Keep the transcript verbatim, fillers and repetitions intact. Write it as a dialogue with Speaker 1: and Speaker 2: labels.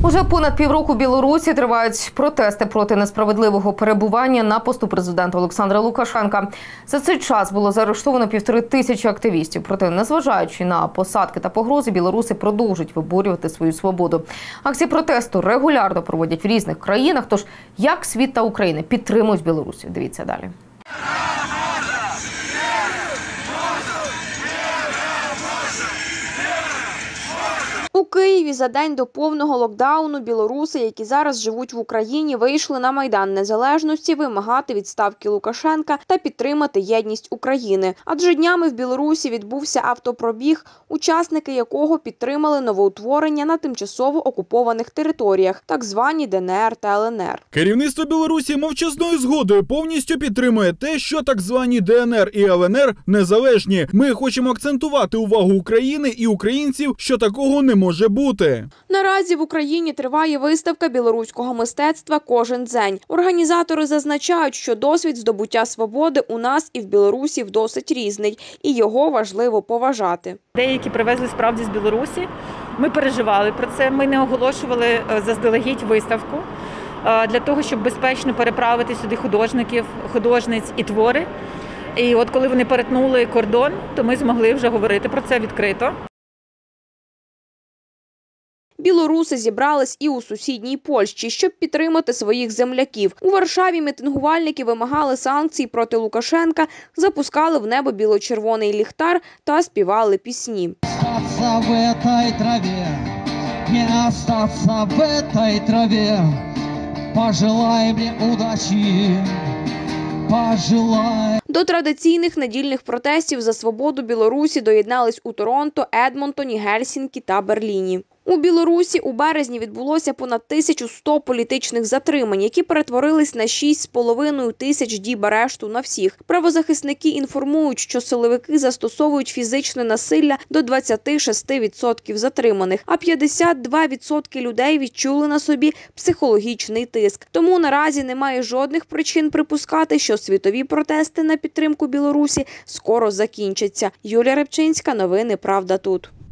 Speaker 1: Уже понад півроку в Білорусі тривають протести проти несправедливого перебування на посту президента Олександра Лукашенка. За цей час було заарештовано півтори тисячі активістів. Проте, незважаючи на посадки та погрози, білоруси продовжують виборювати свою свободу. Акції протесту регулярно проводять в різних країнах. Тож, як світ та Україна підтримують Білорусі? Дивіться далі.
Speaker 2: У Києві за день до повного локдауну білоруси, які зараз живуть в Україні, вийшли на Майдан Незалежності вимагати відставки Лукашенка та підтримати єдність України. Адже днями в Білорусі відбувся автопробіг, учасники якого підтримали новоутворення на тимчасово окупованих територіях, так звані Де Ен Ер та Ел Ен Ер.
Speaker 3: Керівництво Білорусі мовчазною згодою повністю підтримує те, що так звані Де Ен Ер і Ел Ен Ер незалежні. Ми хочемо акцентувати увагу України і українців, що такого не може може бути.
Speaker 2: Наразі в Україні триває виставка білоруського мистецтва «Кожен день». Організатори зазначають, що досвід здобуття свободи у нас і в Білорусі досить різний, і його важливо поважати.
Speaker 4: Деякі привезли справді з Білорусі. Ми переживали про це, ми не оголошували заздалегідь виставку для того, щоб безпечно переправити сюди художників, художниць і твори. І от коли вони перетнули кордон, то ми змогли вже говорити про це відкрито.
Speaker 2: Білоруси зібрались і у сусідній Польщі, щоб підтримати своїх земляків. У Варшаві мітингувальники вимагали санкцій проти Лукашенка, запускали в небо біло-червоний ліхтар та співали пісні.
Speaker 5: Остаться в этой траве, не остаться в этой траве, пожелай мне удачи, пожелай.
Speaker 2: До традиційних недільних протестів за свободу Білорусі доєднались у Торонто, Едмонтоні, Гельсінкі та Берліні. У Білорусі у березні відбулося понад тисячу сто політичних затримань, які перетворились на шість з половиною тисяч діб арешту на всіх. Правозахисники інформують, що силовики застосовують фізичне насилля до двадцяти шести відсотків затриманих, а п'ятдесят два відсотки людей відчули на собі психологічний тиск. Тому наразі немає жодних причин припускати, що світові протести на підтримку Білорусі скоро закінчаться. Юлія Рибчинська, новини «Правда тут».